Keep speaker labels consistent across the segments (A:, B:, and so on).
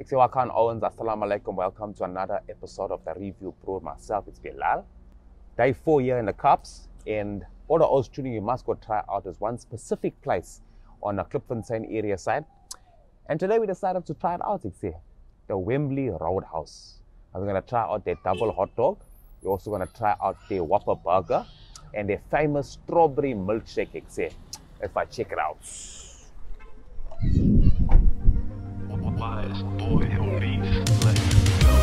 A: Ekse Wakan Owens, Assalamu alaikum. Welcome to another episode of the Review Pro. Myself, it's Bilal. Day 4 here in the Cups, and all the Oz tuning you must go try out is one specific place on the Klipfontein area side. And today we decided to try it out, Ekse, the Wembley Roadhouse. And we're going to try out their double hot dog. We're also going to try out their Whopper burger and their famous strawberry milkshake, Ekse. Let's check it out.
B: Wise boy who beats. Let's go.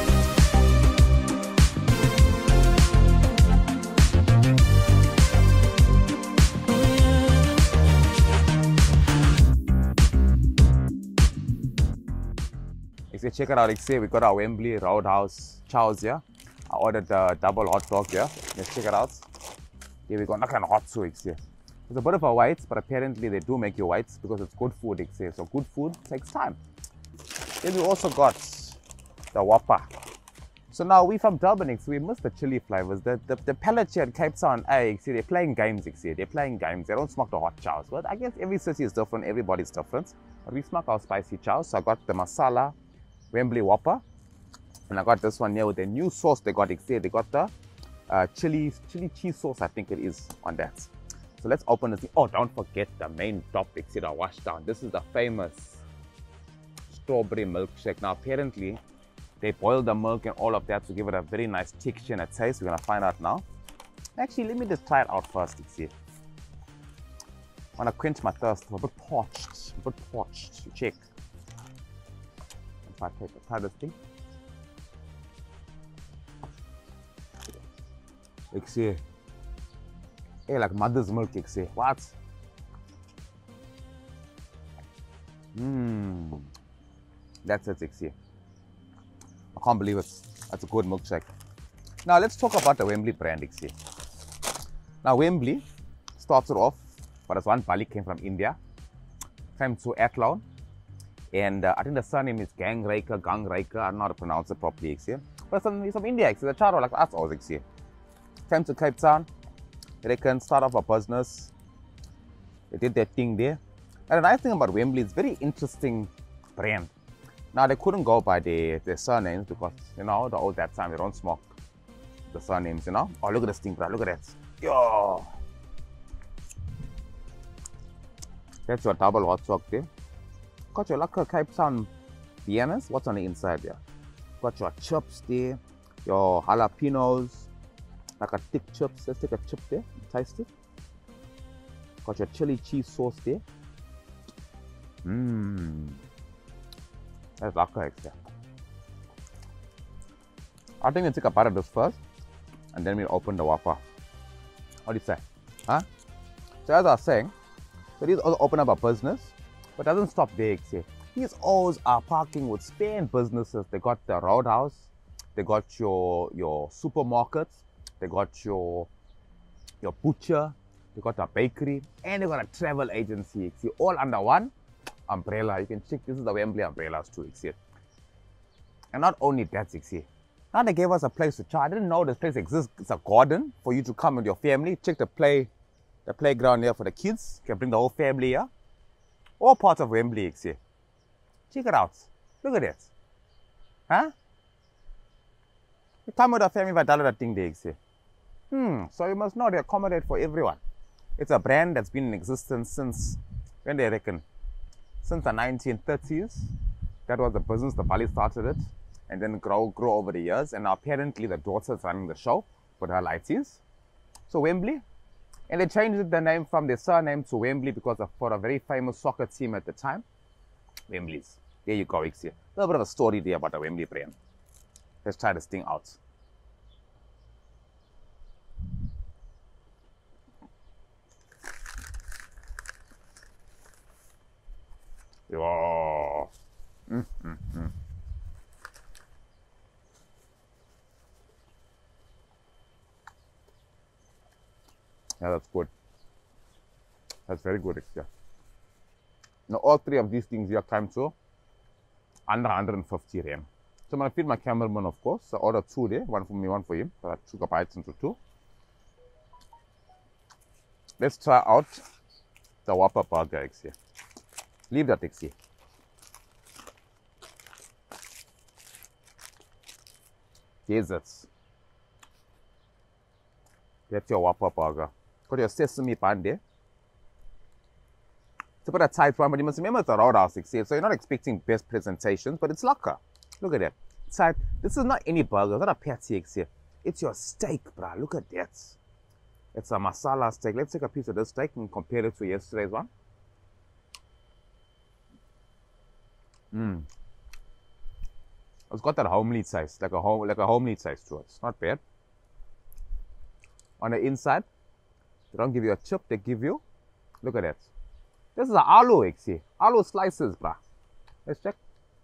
A: Ekse, check it out, Ekse. We got our Wembley Roadhouse chows here. I ordered the double hot dog here. Let's check it out. Here we got nothing hot too, Ekse. It's a bit of a white, but apparently they do make you whites because it's good food, Ekse. So good food takes time. Then we also got the Whopper. So now we from Durban, Ekse, we miss the chili flavors. The palates here at Cape Town, Ekse, they're playing games, Ekse. They're playing games. They don't smoke the hot chows. But I guess every city is different, everybody's different. But we smoke our spicy chows. So I got the masala Wembley Whopper. And I got this one here with the new sauce they got, Ekse. They got the chili cheese sauce, I think it is, on that. So let's open this thing. Oh, don't forget the main top, Ekse, the wash down. This is the famous strawberry milkshake. Now apparently they boil the milk and all of that to give it a very nice texture and a taste. We're gonna find out now. Actually, let me just try it out first, Ekse. I wanna quench my thirst. I'm a bit parched. You check. If I try this thing. Ekse. Hey, like mother's milk, Ekse. What? That's it, Ekse. I can't believe it. That's a good milkshake. Now let's talk about the Wembley brand, Ekse. Now Wembley started off, but as one Bali came from India, came to Athlone, and I think the surname is Gang Raker. I don't know how to pronounce it properly, Ekse. But he's from India, Ekse. The charo like us all, Ekse. Came to Cape Town. They can start off a business. They did their thing there. And the nice thing about Wembley is very interesting brand. Now they couldn't go by their surnames because, you know, the old that time they don't smoke the surnames, you know. Oh, look at this thing, bro. Look at that. Yo. That's your double hot dog there. Got your Lukker Cape Town Viennas. What's on the inside there? Got your chips there. Your jalapenos. Like a thick chips. Let's take a chip there and taste it. Got your chili cheese sauce there. That's Lukker, Ekse. I think we'll take a bite of this first and then we'll open the Whopper. What do you say? Huh? So as I was saying, so these also open up a business, but it doesn't stop there, Ekse. These always are parking with spare businesses. They got the Roadhouse, they got your supermarkets, they got your butcher, they got a bakery, and they got a travel agency, Ekse, all under one umbrella. You can check, this is the Wembley umbrellas too, Ekse. And not only that, Ekse, now they gave us a place to try. I didn't know this place exists. It's a garden for you to come with your family. Check the playground here for the kids. You can bring the whole family here. All parts of Wembley, Ekse. Check it out. Look at it. Huh? You come with a family for that thing there, Ekse. So you must know they accommodate for everyone. It's a brand that's been in existence since, when they reckon, since the 1930s. That was the business, the Bali started it, and then grow over the years. And now apparently the daughter's running the show with her lighties. So Wembley, and they changed the name from their surname to Wembley because for a very famous soccer team at the time, Wembley's. There you go, Ekse. A little bit of a story there about the Wembley brand. Let's try this thing out. Yo. Yeah, that's good. That's very good, Ekse. Now, all three of these things here came to under 150 rand. So I'm going to feed my cameraman, of course. I ordered two there, one for me, one for him. So I took a bite into two. Let's try out the Whopper burger, Ekse. Leave that, Ekse. Jesus. That's your Whopper burger. Got your sesame bun there. It's a bit of tight one, but you must remember it's a Roadhouse, so you're not expecting best presentations, but it's Lukker. Look at that. Tight. This is not any burger, it's not a patty here. It's your steak, bruh. Look at that. It's a masala steak. Let's take a piece of this steak and compare it to yesterday's one. It's got that homely taste, like a homely taste to it. It's not bad. On the inside, they don't give you a chip, they give you, look at that. This is an aloo, Ekse. Aloo slices, bruh. Let's check.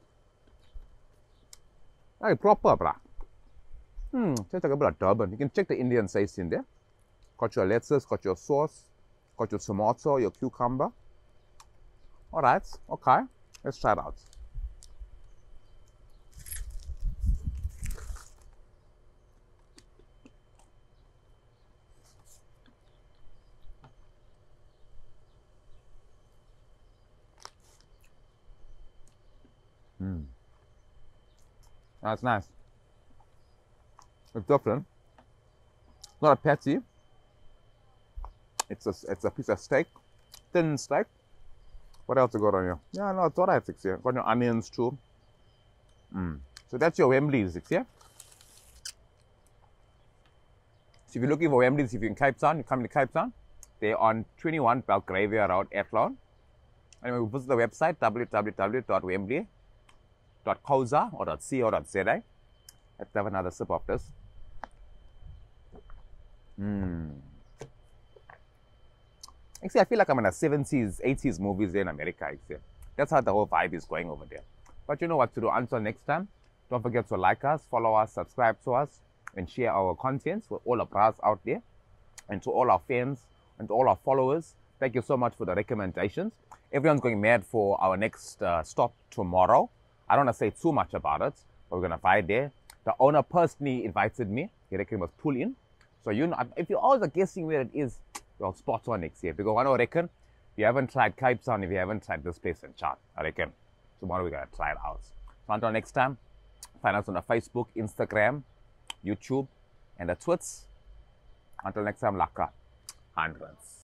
A: Hey, proper, bruh. Tastes like a bit of Durban. You can check the Indian taste in there. Got your lettuce, got your sauce, got your tomato, your cucumber. Alright, okay. Let's try it out. That's nice. It's different. It's not a patty. It's a piece of steak, thin steak. What else you got on here? Yeah, no, it's alright, Ekse. Got your onions too. So that's your Wembley's, Ekse. So if you're looking for Wembley's, if you're in Cape Town, you come to Cape Town. They're on 21 Belgravia Road, Athlone. Anyway, visit the website www.wembley.co.za or .co.za. Let's have another sip of this. Actually, I feel like I'm in a 70s, 80s movies there in America. Actually. That's how the whole vibe is going over there. But you know what to do. Until next time, don't forget to like us, follow us, subscribe to us, and share our contents with all the bras out there. And to all our fans and to all our followers, thank you so much for the recommendations. Everyone's going mad for our next stop tomorrow. I don't want to say too much about it, but we're going to find there. The owner personally invited me. He reckoned it was pull in. So, you know, if you always are guessing where it is, you're spot on next year. Because I reckon, if you haven't tried Cape Town, if you haven't tried this place in chat, I reckon tomorrow we're going to try it out. So until next time, find us on the Facebook, Instagram, YouTube, and the Twits. Until next time, Lukker. Hundreds.